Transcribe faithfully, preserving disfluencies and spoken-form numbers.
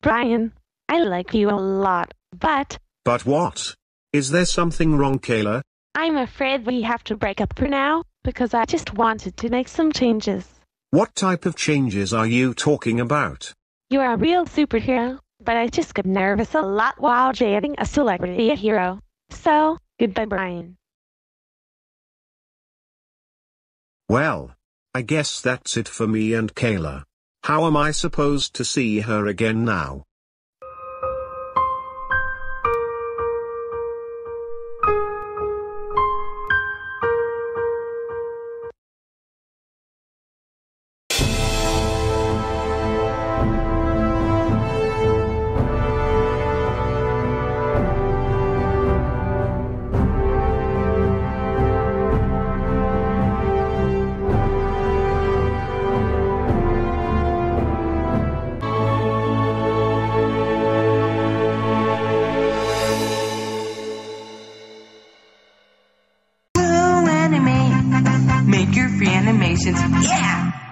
Brian, I like you a lot, but But what? Is there something wrong, Kayla? I'm afraid we have to break up for now, because I just wanted to make some changes. What type of changes are you talking about? You're a real superhero, but I just get nervous a lot while dating a celebrity hero. So, goodbye, Brian. Well, I guess that's it for me and Kayla. How am I supposed to see her again now? GoAnimate. Make your free animations, yeah!